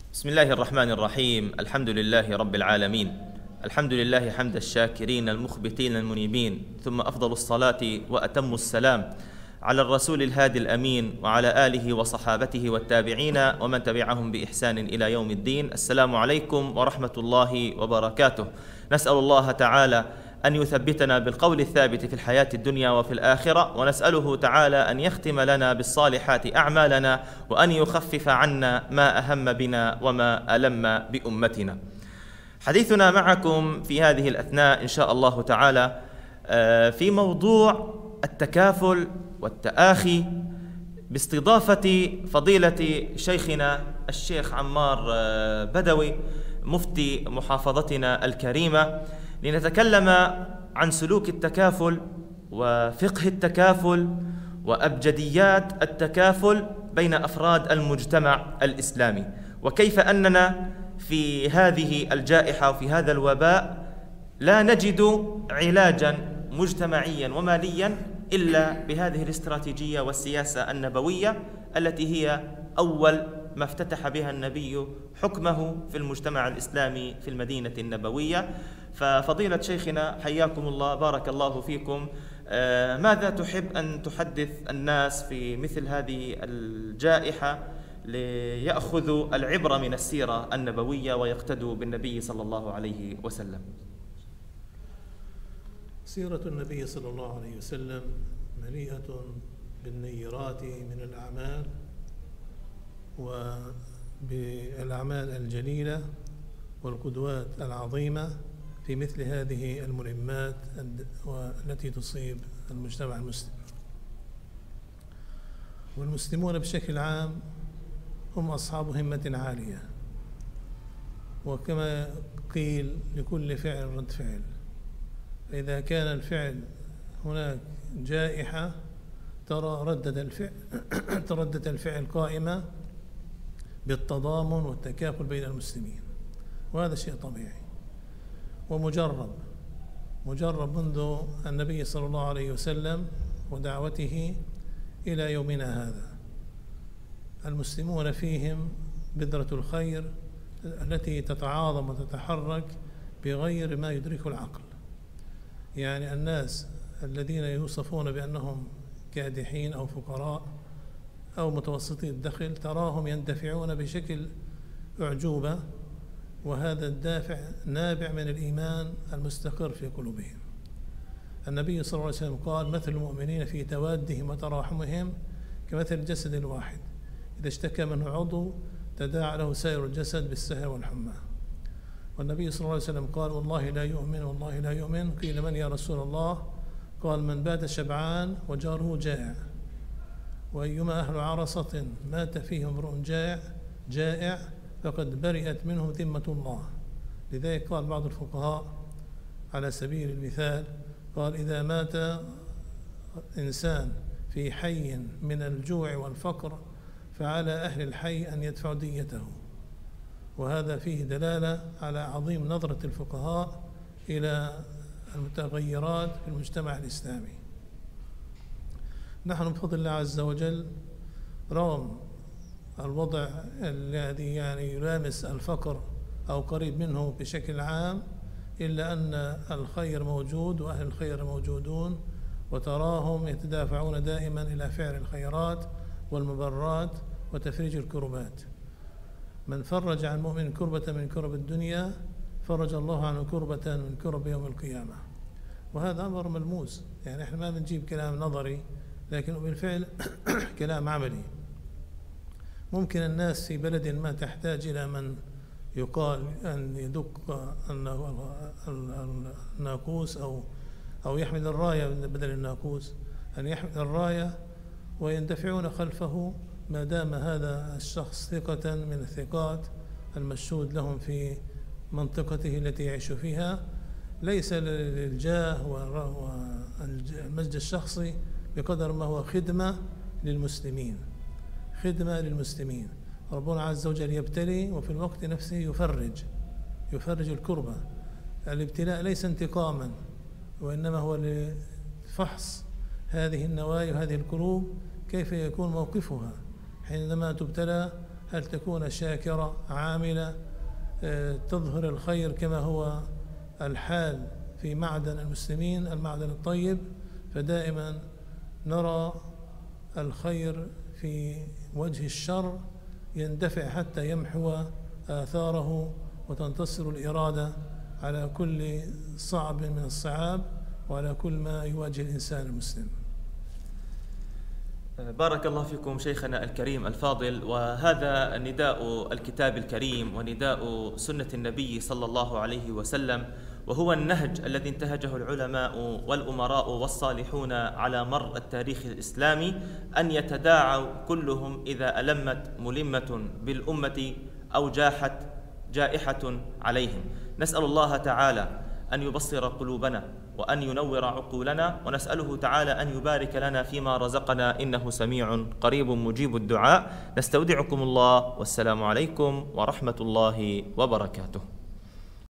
بسم الله الرحمن الرحيم. الحمد لله رب العالمين، الحمد لله حمد الشاكرين المخبتين المنيبين، ثم أفضل الصلاة وأتم السلام على الرسول الهادي الأمين وعلى آله وصحابته والتابعين ومن تبعهم بإحسان إلى يوم الدين. السلام عليكم ورحمة الله وبركاته. نسأل الله تعالى أن يثبتنا بالقول الثابت في الحياة الدنيا وفي الآخرة، ونسأله تعالى أن يختم لنا بالصالحات أعمالنا، وأن يخفف عنا ما أهم بنا وما ألم بأمتنا. حديثنا معكم في هذه الأثناء إن شاء الله تعالى في موضوع التكافل والتآخي، باستضافة فضيلة شيخنا الشيخ عمار بدوي مفتي محافظتنا الكريمة، لنتكلم عن سلوك التكافل وفقه التكافل وأبجديات التكافل بين أفراد المجتمع الإسلامي، وكيف أننا في هذه الجائحة وفي هذا الوباء لا نجد علاجا مجتمعيا وماليا إلا بهذه الاستراتيجية والسياسة النبوية التي هي أول ما افتتح بها النبي حكمه في المجتمع الإسلامي في المدينة النبوية. ففضيلة شيخنا حياكم الله، بارك الله فيكم، ماذا تحب أن تحدث الناس في مثل هذه الجائحة ليأخذوا العبرة من السيرة النبوية ويقتدوا بالنبي صلى الله عليه وسلم؟ سيرة النبي صلى الله عليه وسلم مليئة بالنيرات من الأعمال وبالأعمال الجليلة والقدوات العظيمة في مثل هذه الملمات التي تصيب المجتمع المسلم. والمسلمون بشكل عام هم أصحاب همة عالية، وكما قيل لكل فعل رد فعل، فإذا كان الفعل هناك جائحة ترى ردة الفعل قائمة بالتضامن والتكافل بين المسلمين، وهذا شيء طبيعي ومجرب منذ النبي صلى الله عليه وسلم ودعوته إلى يومنا هذا. المسلمون فيهم بذرة الخير التي تتعاظم وتتحرك بغير ما يدركه العقل. يعني الناس الذين يوصفون بأنهم كادحين أو فقراء أو متوسطي الدخل تراهم يندفعون بشكل أعجوبة، وهذا الدافع نابع من الإيمان المستقر في قلوبهم. النبي صلى الله عليه وسلم قال: مثل المؤمنين في توادهم وتراحمهم كمثل الجسد الواحد، إذا اشتكى منه عضو تداعى له سائر الجسد بالسهر والحمى. والنبي صلى الله عليه وسلم قال: والله لا يؤمن، والله لا يؤمن. قيل: من يا رسول الله؟ قال: من بات شبعان وجاره جائع، وأيما أهل عرصة مات فيهم امرؤ جائع فقد برئت منه ذمة الله. لذلك قال بعض الفقهاء على سبيل المثال، قال: إذا مات إنسان في حي من الجوع والفقر فعلى أهل الحي أن يدفعوا ديته. وهذا فيه دلالة على عظيم نظرة الفقهاء إلى المتغيرات في المجتمع الإسلامي. نحن بفضل الله عز وجل رغم الوضع الذي يلامس الفقر أو قريب منه بشكل عام، إلا أن الخير موجود وأهل الخير موجودون، وتراهم يتدافعون دائما إلى فعل الخيرات والمبرات وتفريج الكربات. من فرج عن مؤمن كربة من كرب الدنيا فرج الله عنه كربة من كرب يوم القيامة. وهذا أمر ملموس، يعني احنا ما بنجيب كلام نظري، لكن بالفعل كلام عملي. ممكن الناس في بلد ما تحتاج إلى من يقال أن يدق الناقوس أو يحمل الراية بدل الناقوس، أن يحمل الراية ويندفعون خلفه ما دام هذا الشخص ثقة من الثقات المشهود لهم في منطقته التي يعيش فيها، ليس للجاه والمجد الشخصي بقدر ما هو خدمة للمسلمين. ربنا عز وجل يبتلي وفي الوقت نفسه يفرج الكربة. الابتلاء ليس انتقاما، وإنما هو لفحص هذه النوايا وهذه القلوب كيف يكون موقفها حينما تبتلى هل تكون شاكرة عاملة تظهر الخير كما هو الحال في معدن المسلمين، المعدن الطيب، فدائما نرى الخير في وجه الشر يندفع حتى يمحو آثاره وتنتصر الإرادة على كل صعب من الصعاب وعلى كل ما يواجه الإنسان المسلم. بارك الله فيكم شيخنا الكريم الفاضل. وهذا نداء الكتاب الكريم ونداء سنة النبي صلى الله عليه وسلم، وهو النهج الذي انتهجه العلماء والأمراء والصالحون على مر التاريخ الإسلامي، أن يتداعوا كلهم إذا ألمت ملمة بالأمة أو جاحت جائحة عليهم. نسأل الله تعالى أن يبصر قلوبنا وأن ينور عقولنا، ونسأله تعالى أن يبارك لنا فيما رزقنا، إنه سميع قريب مجيب الدعاء. نستودعكم الله، والسلام عليكم ورحمة الله وبركاته.